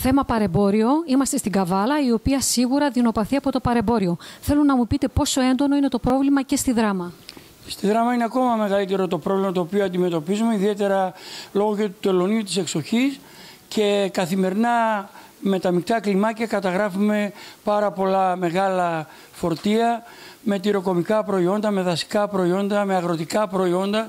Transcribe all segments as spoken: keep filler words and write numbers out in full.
Θέμα παρεμπόριο. Είμαστε στην Καβάλα, η οποία σίγουρα δεινοπαθεί από το παρεμπόριο. Θέλω να μου πείτε πόσο έντονο είναι το πρόβλημα και στη Δράμα. Στη Δράμα είναι ακόμα μεγαλύτερο το πρόβλημα το οποίο αντιμετωπίζουμε, ιδιαίτερα λόγω και του τελωνίου της εξοχής, και καθημερινά με τα μεικτά κλιμάκια καταγράφουμε πάρα πολλά μεγάλα φορτία με τυροκομικά προϊόντα, με δασικά προϊόντα, με αγροτικά προϊόντα,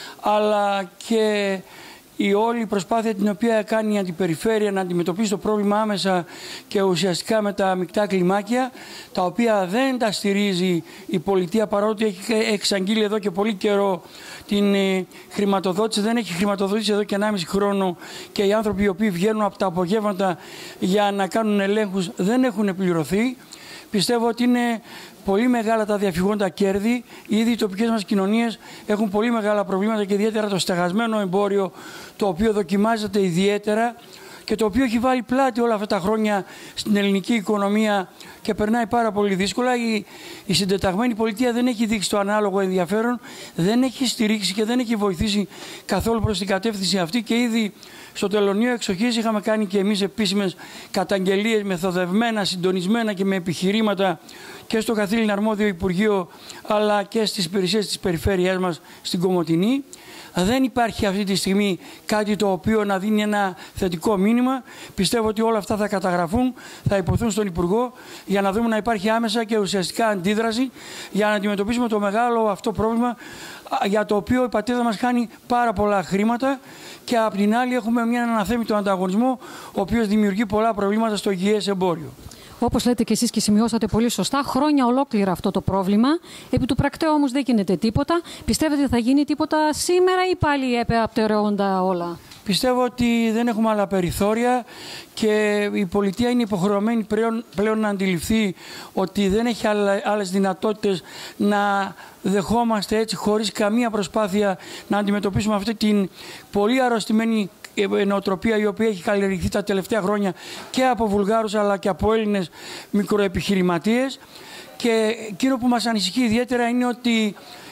αλλά και η όλη προσπάθεια την οποία κάνει η αντιπεριφέρεια να αντιμετωπίσει το πρόβλημα άμεσα και ουσιαστικά με τα μεικτά κλιμάκια, τα οποία δεν τα στηρίζει η πολιτεία, παρότι έχει εξαγγείλει εδώ και πολύ καιρό την χρηματοδότηση. Δεν έχει χρηματοδότηση εδώ και ενάμιση χρόνο, και οι άνθρωποι οι οποίοι βγαίνουν από τα απογεύματα για να κάνουν ελέγχους δεν έχουν πληρωθεί. Πιστεύω ότι είναι πολύ μεγάλα τα διαφυγόντα κέρδη. Ήδη οι τοπικές μας κοινωνίες έχουν πολύ μεγάλα προβλήματα, και ιδιαίτερα το στεγασμένο εμπόριο, το οποίο δοκιμάζεται ιδιαίτερα και το οποίο έχει βάλει πλάτη όλα αυτά τα χρόνια στην ελληνική οικονομία και περνάει πάρα πολύ δύσκολα. Η, η συντεταγμένη πολιτεία δεν έχει δείξει το ανάλογο ενδιαφέρον, δεν έχει στηρίξει και δεν έχει βοηθήσει καθόλου προς την κατεύθυνση αυτή, και ήδη στο τελωνείο εξοχής είχαμε κάνει και εμείς επίσημες καταγγελίες, μεθοδευμένα, συντονισμένα και με επιχειρήματα, και στο καθήλυνα αρμόδιο Υπουργείο αλλά και στις υπηρεσίες της περιφέρειάς μας στην Κομοτηνή. Δεν υπάρχει αυτή τη στιγμή κάτι το οποίο να δίνει ένα θετικό μήνυμα. Πιστεύω ότι όλα αυτά θα καταγραφούν, θα υποθούν στον Υπουργό, για να δούμε να υπάρχει άμεσα και ουσιαστικά αντίδραση για να αντιμετωπίσουμε το μεγάλο αυτό πρόβλημα, για το οποίο η πατρίδα μας χάνει πάρα πολλά χρήματα, και απ' την άλλη έχουμε μια αναθέμητο ανταγωνισμό, ο οποίος δημιουργεί πολλά προβλήματα στο υγιές εμπόριο. Όπως λέτε και εσείς και σημειώσατε πολύ σωστά, χρόνια ολόκληρα αυτό το πρόβλημα. Επί του πρακτέου όμως δεν γίνεται τίποτα. Πιστεύετε ότι θα γίνει τίποτα σήμερα ή πάλι απτεραιώντα όλα? Πιστεύω ότι δεν έχουμε άλλα περιθώρια, και η πολιτεία είναι υποχρεωμένη πλέον, πλέον να αντιληφθεί ότι δεν έχει άλλες δυνατότητες να δεχόμαστε έτσι χωρίς καμία προσπάθεια να αντιμετωπίσουμε αυτή την πολύ αρρωστημένη νοοτροπία, η οποία έχει καλλιεργηθεί τα τελευταία χρόνια και από Βουλγάρους αλλά και από Έλληνες μικροεπιχειρηματίες. Και εκείνο που μας ανησυχεί ιδιαίτερα είναι ότι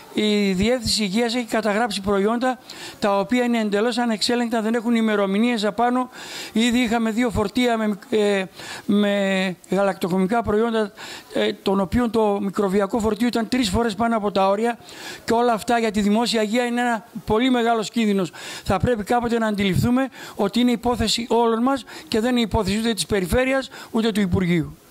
η Διεύθυνση Υγείας έχει καταγράψει προϊόντα τα οποία είναι εντελώς ανεξέλεγκτα, δεν έχουν ημερομηνίες απάνω. Ήδη είχαμε δύο φορτία με, ε, με γαλακτοκομικά προϊόντα, ε, των οποίων το μικροβιακό φορτίο ήταν τρεις φορές πάνω από τα όρια, και όλα αυτά για τη δημόσια υγεία είναι ένα πολύ μεγάλος κίνδυνος. Θα πρέπει κάποτε να αντιληφθούμε ότι είναι υπόθεση όλων μας και δεν είναι υπόθεση ούτε της περιφέρειας ούτε του Υπουργείου.